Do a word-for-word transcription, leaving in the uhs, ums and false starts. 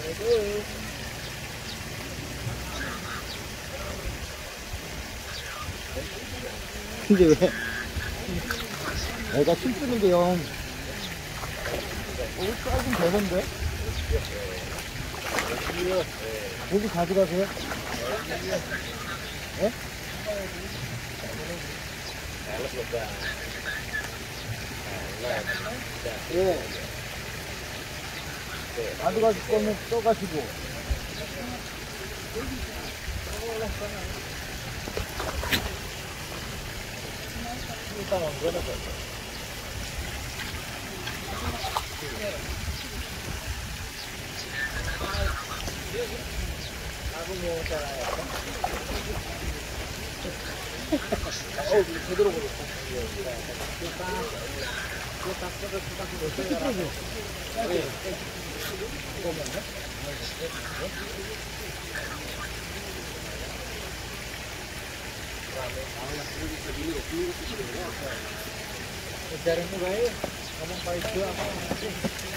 근데 왜 애가 힘쓰는 게 영 오늘 조금 되던데? 고기 가져가세요? 예? 예. 가져가실 거면 떠가시고. 일단 안 그러죠. 어, 제대로 보냈다. Bicara mulai, ngomong baik juga.